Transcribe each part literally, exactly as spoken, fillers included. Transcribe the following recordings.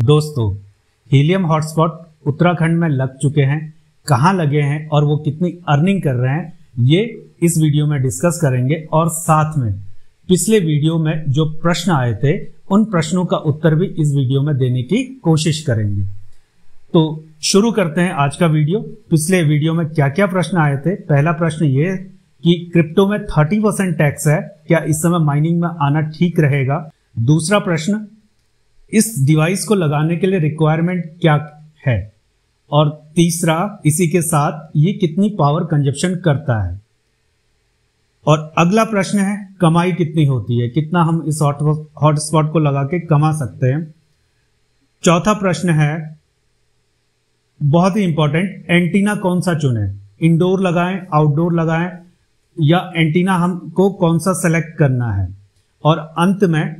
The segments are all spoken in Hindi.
दोस्तों, हीलियम हॉटस्पॉट उत्तराखंड में लग चुके हैं। कहाँ लगे हैं और वो कितनी अर्निंग कर रहे हैं, ये इस वीडियो में डिस्कस करेंगे। और साथ में पिछले वीडियो में जो प्रश्न आए थे, उन प्रश्नों का उत्तर भी इस वीडियो में देने की कोशिश करेंगे। तो शुरू करते हैं आज का वीडियो। पिछले वीडियो में क्या क्या प्रश्न आए थे। पहला प्रश्न ये कि क्रिप्टो में तीस परसेंट टैक्स है, क्या इस समय माइनिंग में आना ठीक रहेगा। दूसरा प्रश्न, इस डिवाइस को लगाने के लिए रिक्वायरमेंट क्या है। और तीसरा, इसी के साथ ये कितनी पावर कंजप्शन करता है। और अगला प्रश्न है, कमाई कितनी होती है, कितना हम इस हॉटस्पॉट को लगा के कमा सकते हैं। चौथा प्रश्न है बहुत ही इंपॉर्टेंट, एंटीना कौन सा चुने, इंडोर लगाएं, आउटडोर लगाएं, या एंटीना हमको कौन सा सेलेक्ट करना है। और अंत में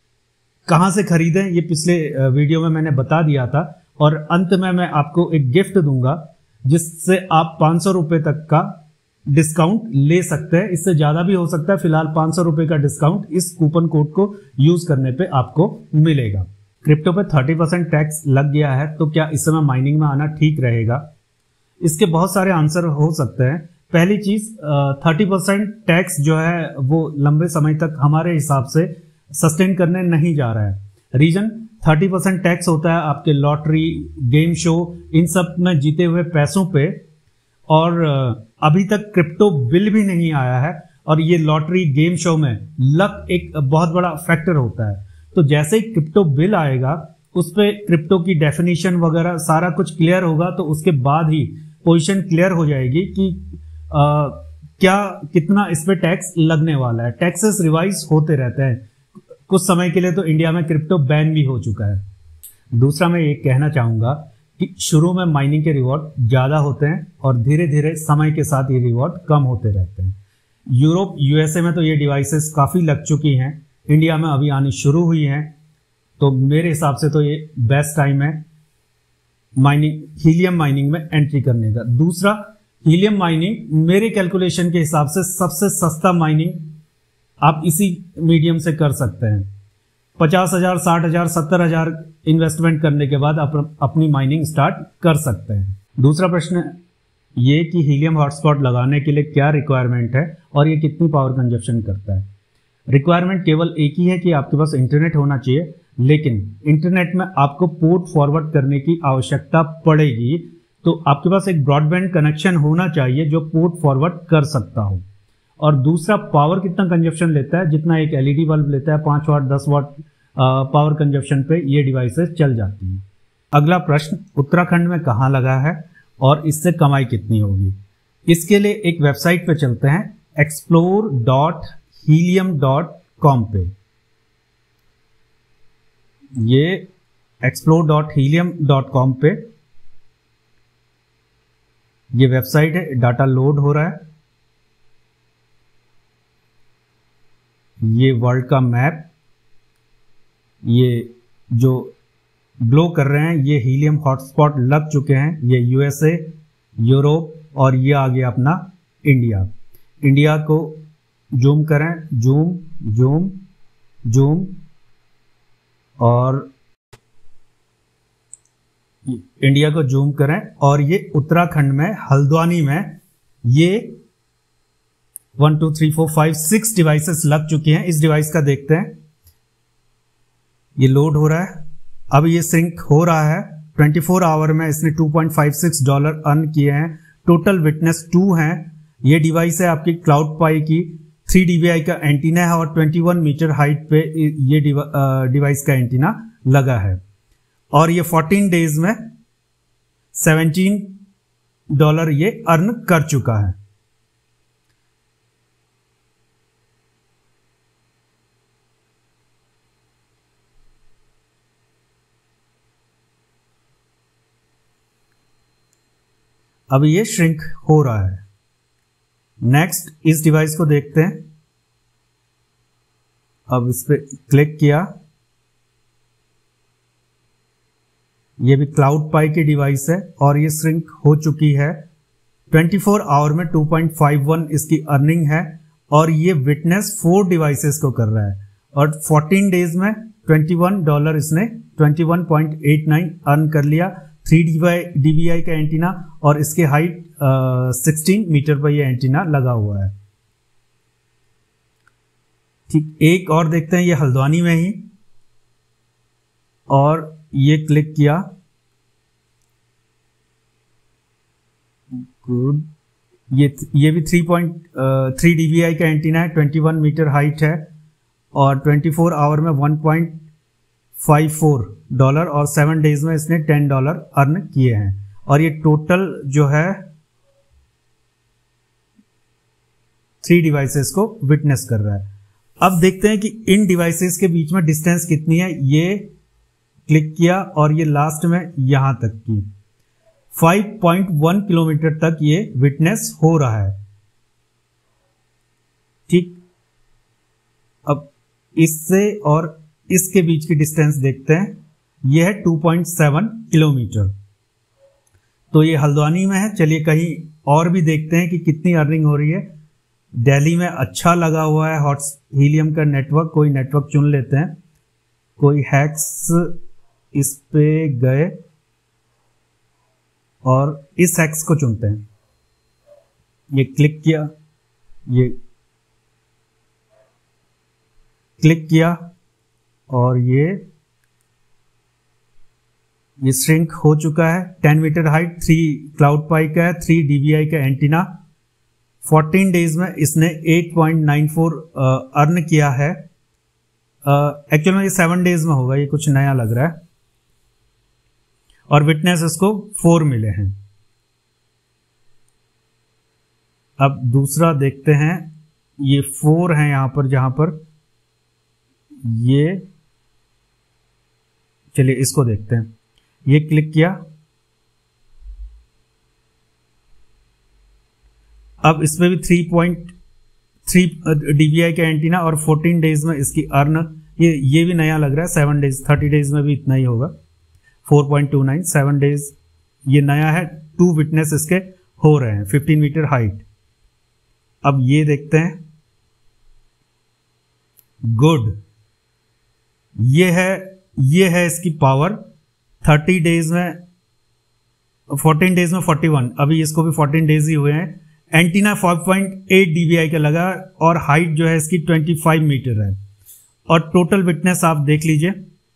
कहां से खरीदें, ये पिछले वीडियो में मैंने बता दिया था। और अंत में मैं आपको एक गिफ्ट दूंगा जिससे आप पांच सौ रुपए तक का डिस्काउंट ले सकते हैं। इससे ज्यादा भी हो सकता है। फिलहाल पांच सौ रुपए का डिस्काउंट इस कूपन कोड को यूज करने पे आपको मिलेगा। क्रिप्टो पे तीस परसेंट टैक्स लग गया है, तो क्या इस समय माइनिंग में आना ठीक रहेगा। इसके बहुत सारे आंसर हो सकते हैं। पहली चीज, तीस परसेंट टैक्स जो है वो लंबे समय तक हमारे हिसाब से सस्टेन करने नहीं जा रहा है। रीजन, तीस परसेंट टैक्स होता है आपके लॉटरी, गेम शो, इन सब में जीते हुए पैसों पे। और अभी तक क्रिप्टो बिल भी नहीं आया है। और ये लॉटरी, गेम शो में लक एक बहुत बड़ा फैक्टर होता है। तो जैसे ही क्रिप्टो बिल आएगा, उस पे क्रिप्टो की डेफिनेशन वगैरह सारा कुछ क्लियर होगा, तो उसके बाद ही पोजीशन क्लियर हो जाएगी कि आ, क्या कितना इस पे टैक्स लगने वाला है। टैक्सेस रिवाइज होते रहते हैं। कुछ समय के लिए तो इंडिया में क्रिप्टो बैन भी हो चुका है। दूसरा, मैं ये कहना चाहूंगा कि शुरू में माइनिंग के रिवॉर्ड ज्यादा होते हैं और धीरे धीरे समय के साथ ये रिवॉर्ड कम होते रहते हैं। यूरोप, यूएसए में तो ये डिवाइसेस काफी लग चुकी हैं। इंडिया में अभी आनी शुरू हुई हैं। तो मेरे हिसाब से तो ये बेस्ट टाइम है माइनिंग, हीलियम माइनिंग में एंट्री करने का। दूसरा, हीलियम माइनिंग मेरे कैलकुलेशन के हिसाब से सबसे सस्ता माइनिंग आप इसी मीडियम से कर सकते हैं। पचास हजार, साठ हजार, सत्तर हजार इन्वेस्टमेंट करने के बाद आप अपनी माइनिंग स्टार्ट कर सकते हैं। दूसरा प्रश्न ये कि हीलियम हॉटस्पॉट लगाने के लिए क्या रिक्वायरमेंट है और ये कितनी पावर कंजप्शन करता है। रिक्वायरमेंट केवल एक ही है कि आपके पास इंटरनेट होना चाहिए, लेकिन इंटरनेट में आपको पोर्ट फॉरवर्ड करने की आवश्यकता पड़ेगी। तो आपके पास एक ब्रॉडबैंड कनेक्शन होना चाहिए जो पोर्ट फॉरवर्ड कर सकता हो। और दूसरा, पावर कितना कंजप्शन लेता है, जितना एक एलईडी बल्ब लेता है, पाँच वाट, दस वाट पावर कंजप्शन पे ये डिवाइसेस चल जाती हैं। अगला प्रश्न, उत्तराखंड में कहाँ लगा है और इससे कमाई कितनी होगी। इसके लिए एक वेबसाइट पे चलते हैं, explore dot helium dot com पे। ये explore dot helium dot com पे ये वेबसाइट है। डाटा लोड हो रहा है। ये वर्ल्ड का मैप, ये जो ग्लो कर रहे हैं, ये हीलियम हॉटस्पॉट लग चुके हैं। ये यूएसए, यूरोप, और ये आ गया अपना इंडिया। इंडिया को जूम करें, जूम जूम जूम, और इंडिया को जूम करें। और ये उत्तराखंड में हल्द्वानी में ये one two three four five six devices लग चुकी हैं। इस डिवाइस का देखते हैं। ये लोड हो रहा है। अब ये सिंक हो रहा है। चौबीस आवर में इसने two point five six dollar earn किए हैं। टोटल विटनेस टू हैं। ये डिवाइस है आपकी क्लाउड पाई की। थ्री डीबीआई का एंटीना है और इक्कीस मीटर हाइट पे ये डिवाइस का एंटीना लगा है। और ये चौदह डेज में सत्रह डॉलर ये अर्न कर चुका है। अब ये श्रिंक हो रहा है। नेक्स्ट, इस डिवाइस को देखते हैं। अब इस पे क्लिक किया। ये भी क्लाउड पाई की डिवाइस है और ये श्रिंक हो चुकी है। चौबीस आवर में टू पॉइंट फाइव वन इसकी अर्निंग है और ये विटनेस फोर डिवाइसेस को कर रहा है और चौदह डेज में इक्कीस डॉलर इसने इक्कीस पॉइंट आठ नौ अर्न कर लिया। थ्री डीबीआई का एंटीना और इसके हाइट सोलह मीटर पर ये एंटीना लगा हुआ है। ठीक, एक और देखते हैं, ये हल्द्वानी में ही, और ये क्लिक किया, गुड, ये ये भी थ्री पॉइंट थ्री डीबीआई का एंटीना है, इक्कीस मीटर हाइट है और चौबीस आवर में one point five four dollar और सेवन डेज में इसने टेन डॉलर अर्न किए हैं। और ये टोटल जो है थ्री डिवाइसेस को विटनेस कर रहा है। अब देखते हैं कि इन डिवाइसेस के बीच में डिस्टेंस कितनी है। ये क्लिक किया और ये लास्ट में यहां तक की फाइव पॉइंट वन किलोमीटर तक ये विटनेस हो रहा है। ठीक, अब इससे और इसके बीच की डिस्टेंस देखते हैं, यह है टू पॉइंट सेवन किलोमीटर। तो ये हल्द्वानी में है। चलिए कहीं और भी देखते हैं कि कितनी अर्निंग हो रही है। दिल्ली में अच्छा लगा हुआ है हॉट हीलियम का नेटवर्क, कोई नेटवर्क चुन लेते हैं। कोई हैक्स इस पे गए और इस हैक्स को चुनते हैं। ये क्लिक किया, ये क्लिक किया और ये ये श्रिंक हो चुका है। Ten metre height, three cloud pi का है, थ्री डीबीआई का एंटीना। फोर्टीन डेज में इसने eight point nine four earn किया है। एक्चुअल में ये सेवन डेज में होगा, ये कुछ नया लग रहा है। और विटनेस इसको फोर मिले हैं। अब दूसरा देखते हैं, ये फोर है यहां पर, जहां पर ये, चलिए इसको देखते हैं। ये क्लिक किया, अब इसमें भी थ्री पॉइंट थ्री डीबीआई का एंटीना और फोर्टीन डेज में इसकी अर्न, ये ये भी नया लग रहा है। सेवन डेज, थर्टी डेज में भी इतना ही होगा, four point two nine. Seven days ये नया है। टू विटनेस इसके हो रहे हैं, फिफ्टीन मीटर हाइट। अब ये देखते हैं, गुड, ये है ये है इसकी पावर। थर्टी डेज में, फोर्टीन डेज में फोर्टी वन, अभी इसको भी फोर्टीन डेज ही हुए हैं। Antenna five point eight dBi का लगा और हाइट जो है इसकी ट्वेंटी फाइव मीटर है। और टोटल विटनेस आप देख लीजिए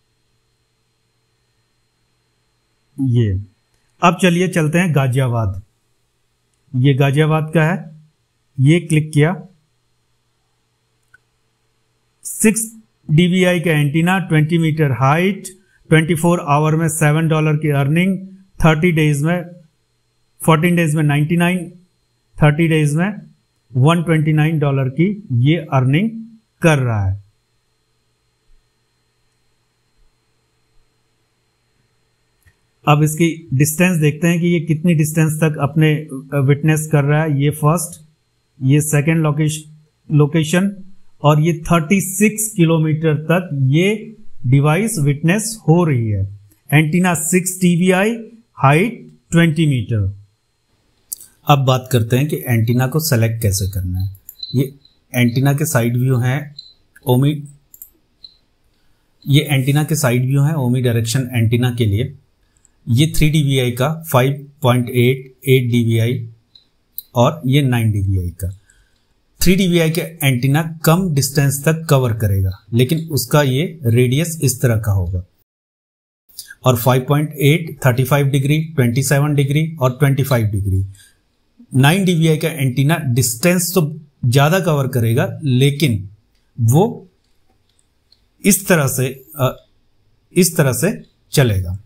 ये। अब चलिए चलते हैं गाजियाबाद। ये गाजियाबाद का है। ये क्लिक किया, सिक्स डीबीआई का antenna, twenty metre height, twenty four hour में सेवन डॉलर की अर्निंग, थर्टी डेज में, फोर्टीन डेज में नाइन्टी नाइन, थर्टी डेज में वन ट्वेंटी नाइन डॉलर की ये अर्निंग कर रहा है। अब इसकी डिस्टेंस देखते हैं कि ये कितनी डिस्टेंस तक अपने विटनेस कर रहा है। ये फर्स्ट, ये सेकेंड लोकेशन लोकेशन और ये थर्टी सिक्स किलोमीटर तक ये डिवाइस विटनेस हो रही है। Antenna six DBI, height twenty metre. अब बात करते हैं कि एंटीना को सेलेक्ट कैसे करना है। ये एंटीना के साइड व्यू हैं ओमी ये एंटीना के साइड व्यू हैं ओमी डायरेक्शन एंटीना के लिए। ये थ्री डीबीआई का, five point eight, eight DBI और ये नाइन डीबीआई का। थ्री डीबीआई का एंटीना कम डिस्टेंस तक कवर करेगा, लेकिन उसका ये रेडियस इस तरह का होगा। और five point eight thirty five degree, twenty seven degree और twenty five degree. Nine DBI का एंटीना डिस्टेंस तो ज्यादा कवर करेगा, लेकिन वो इस तरह से इस तरह से चलेगा।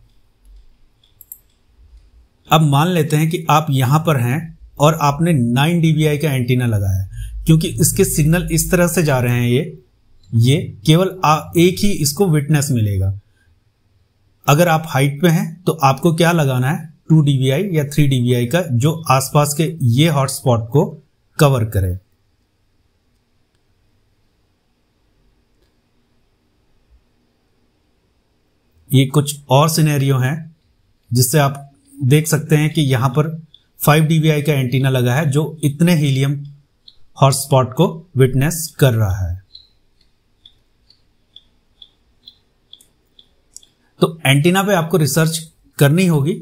अब मान लेते हैं कि आप यहां पर हैं और आपने नाइन डीबीआई का एंटीना लगाया, क्योंकि इसके सिग्नल इस तरह से जा रहे हैं, ये ये केवल आ, एक ही इसको विटनेस मिलेगा। अगर आप हाइट पे हैं तो आपको क्या लगाना है, टू डीबीआई या थ्री डीबीआई का, जो आसपास के ये हॉटस्पॉट को कवर करे। ये कुछ और सिनेरियो हैं जिससे आप देख सकते हैं कि यहां पर फाइव डीबीआई का एंटीना लगा है, जो इतने हीलियम हॉटस्पॉट को विटनेस कर रहा है। तो एंटीना पे आपको रिसर्च करनी होगी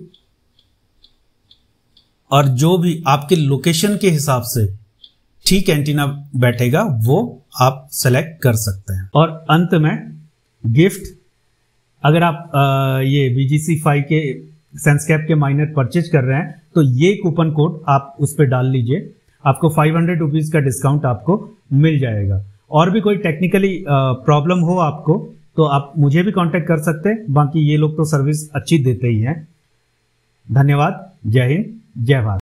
और जो भी आपके लोकेशन के हिसाब से ठीक एंटीना बैठेगा वो आप सेलेक्ट कर सकते हैं। और अंत में गिफ्ट, अगर आप आ, ये वी जी सी फाइव के सेंसकैप के माइनर परचेज कर रहे हैं तो ये कूपन कोड आप उस पर डाल लीजिए, आपको फाइव हंड्रेड रुपीज का डिस्काउंट आपको मिल जाएगा। और भी कोई टेक्निकली प्रॉब्लम हो आपको तो आप मुझे भी कांटेक्ट कर सकते हैं, बाकी ये लोग तो सर्विस अच्छी देते ही हैं। धन्यवाद। जय हिंद, जय भारत।